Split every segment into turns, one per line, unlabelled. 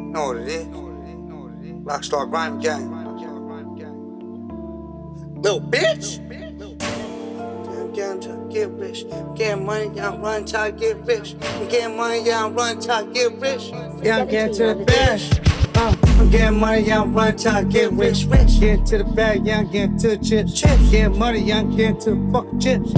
Know what it is? Rockstar Grime Gang. Little bitch. I'm getting to get rich. Getting money, yeah, I'm running till I get rich. I'm getting money, yeah, I'm running till I get rich. Yeah, I'm getting to the bag. I'm getting money, yeah, I'm running till I get rich. Getting to the bag, yeah, I'm getting to the chips. Getting money, yeah, I'm getting to the fucking chips.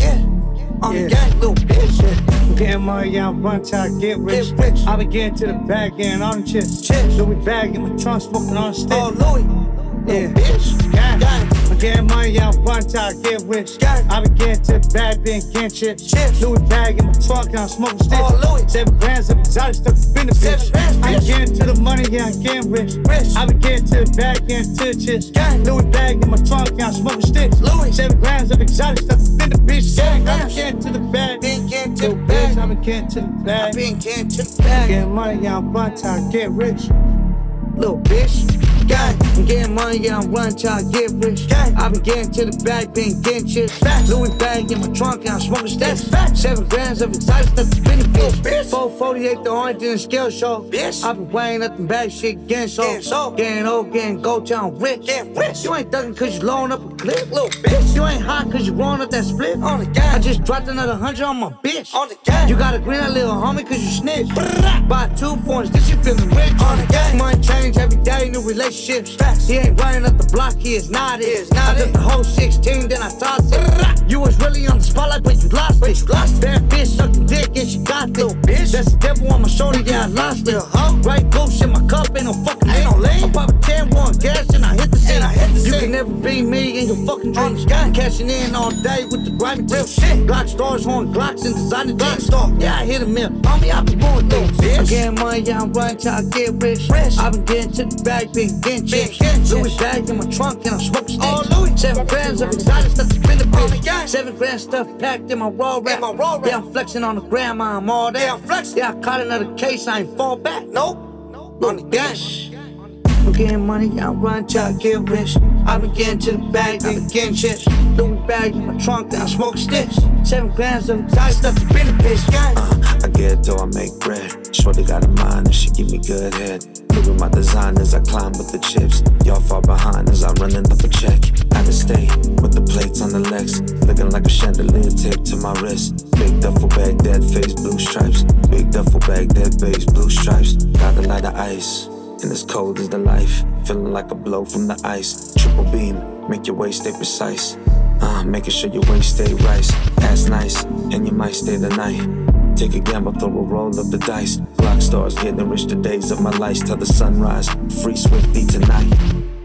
On the gang, little bitch. I'm getting money, yeah, I'm running till I get rich. I been getting to the bag, getting on the chips. Louis bag in my trunk, smoking on the stick. Oh, Louis. Yeah, bitch. I'm getting money, yeah, I'm running till I get rich. I been getting to the bag, been getting chips. Louis bag in my trunk, and I'm smoking sticks. Oh, Louis. 7 grams of exotic stuff to spin the bitch. I'm getting to the money, yeah, I'm getting rich. I been getting to the bag, getting to the chips. Louis bag in my trunk, and I'm smoking sticks. 7 grams of exotic stuff to spin the bitch. I been getting to the bag, been getting to the bag. I been getting to the bag, I been getting to the bag. Getting money, yeah, I'm running till I get rich. Little bitch. I'm getting money, yeah, I'm running till I get rich. I been getting to the bag, been getting chips. Louis bag in my trunk, and I'm smoking stacks. 7 grams of exotic stuff to spin the bitch. 448 the orange in the scale show. I been weighing up the bag shit, getting so. Getting old, getting gold town rich. You ain't thuggin' cause you blowing up a clip. Little bitch. You ain't hot cause you rolling up that split. On the gas. I just dropped another 100 on my bitch. On the gas. You got a green out little homie cause you snitch. Buy 2 phones, this you feeling rich. On the gas. Money change every day, new relationships. He ain't running up the block, he is not it. I took the whole 16, then I tossed it. You was really on the spotlight, but you lost it. Bad bitch sucking dick and she got it. That's the devil on my shoulder, yeah, I lost it. Right goose in my cup, ain't no fucking lane. I'm popping 10-1 gas and I hit the scene. You can never be me in your fucking dreams. Cashing in all day with the grimy real shit. Glock stars on Glocks and designer Glock. Yeah, I hit a mill. Homie, I been going through. I'm getting money, yeah, I'm running till I get rich. I been getting to the bag, been getting chips. Louis bag in my trunk and I'm smoking sticks. 7 grams of exotic stuff to spin the bitch. 7 grams stuff packed in my roll rack. Yeah, I'm flexing on the gram, I'm all that. Yeah, I caught another case, I ain't fall back. Nope. On the gas. I'm getting money, yeah, I'm running till I get rich. I been getting to the bag, I been getting chips. Louis bag in my trunk, and I smoke sticks. 7 grams of exotic stuff to spin the bitch.
I get dough, I make bread. Shorty got a mind and she give me good head. Look at my designers, I climb with the chips. Y'all far behind as I'm running up a check. Out of state with the plates on the legs, looking like a chandelier taped to my wrist. Big duffel bag, dead face, blue stripes. Big duffel bag, dead face, blue stripes. Got a light of ice, and as cold as the life. Feeling like a blow from the ice. Triple beam, make your waist stay precise. Making sure your waist stay right. Ass nice, and you might stay the night. Take a gamble, throw a roll of the dice. Glock stars getting rich the days of my life till the sunrise. Free Swifty tonight.